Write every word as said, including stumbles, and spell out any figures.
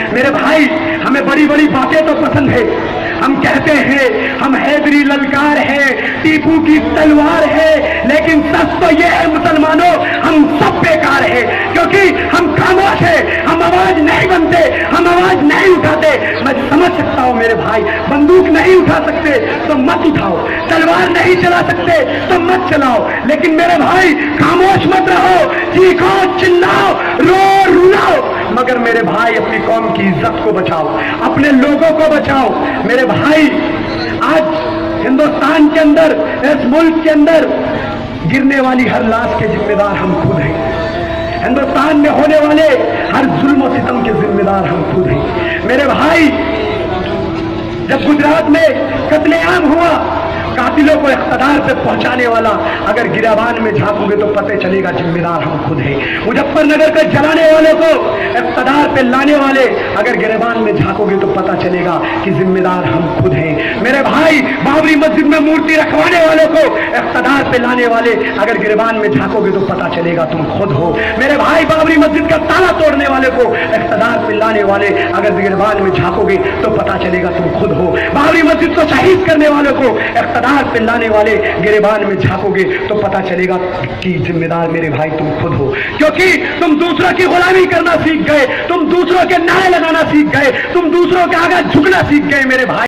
मेरे भाई, हमें बड़ी बड़ी बातें तो पसंद है, हम कहते हैं हम हैदरी ललकार है, टीपू की तलवार है, लेकिन सच तो यह है मुसलमानों, हम सब बेकार है, क्योंकि हम खामोश है, हम आवाज नहीं बनते, हम आवाज नहीं उठाते। मैं समझ सकता हूं मेरे भाई, बंदूक नहीं उठा सकते तो मत उठाओ, तलवार नहीं चला सकते तो मत चलाओ, लेकिन मेरे भाई खामोश मत रहो, चीखो, चिल्लाओ, रो, रुलाओ, मगर मेरे भाई अपनी कौम की इज्जत को बचाओ, अपने लोगों को बचाओ। मेरे भाई, आज हिंदुस्तान के अंदर, इस मुल्क के अंदर गिरने वाली हर लाश के जिम्मेदार हम खुद हैं। हिंदुस्तान में होने वाले हर जुल्म और सितम के जिम्मेदार हम खुद हैं। मेरे भाई, जब गुजरात में कत्लेआम हुआ, कातिलों को इख्तिदार पे पहुंचाने वाला अगर गिराबान में झांकोगे तो पता चलेगा जिम्मेदार हम खुद हैं। मुजफ्फरनगर को जलाने वाले को इख्तिदार पे लाने वाले अगर गिराबान में झांकोगे तो पता चलेगा कि जिम्मेदार हम खुद हैं। मेरे भाई, बाबरी मस्जिद में मूर्ति रखवाने वालों को इख्तिदार पे लाने वाले अगर गिराबान में झांकोगे तो पता चलेगा तुम खुद हो। मेरे भाई, बाबरी मस्जिद का ताला तोड़ने वाले को इख्तिदार पे लाने वाले अगर गिराबान में झांकोगे तो पता चलेगा तुम खुद हो। बाबरी मस्जिद को शहीद करने वालों को इख्तिदार पे लाने वाले गिरेबान में झांकोगे तो पता चलेगा कि जिम्मेदार मेरे भाई तुम खुद हो, क्योंकि तुम दूसरों की गुलामी करना सीख गए, तुम दूसरों के नारे लगाना सीख गए, तुम दूसरों के आगे झुकना सीख गए मेरे भाई।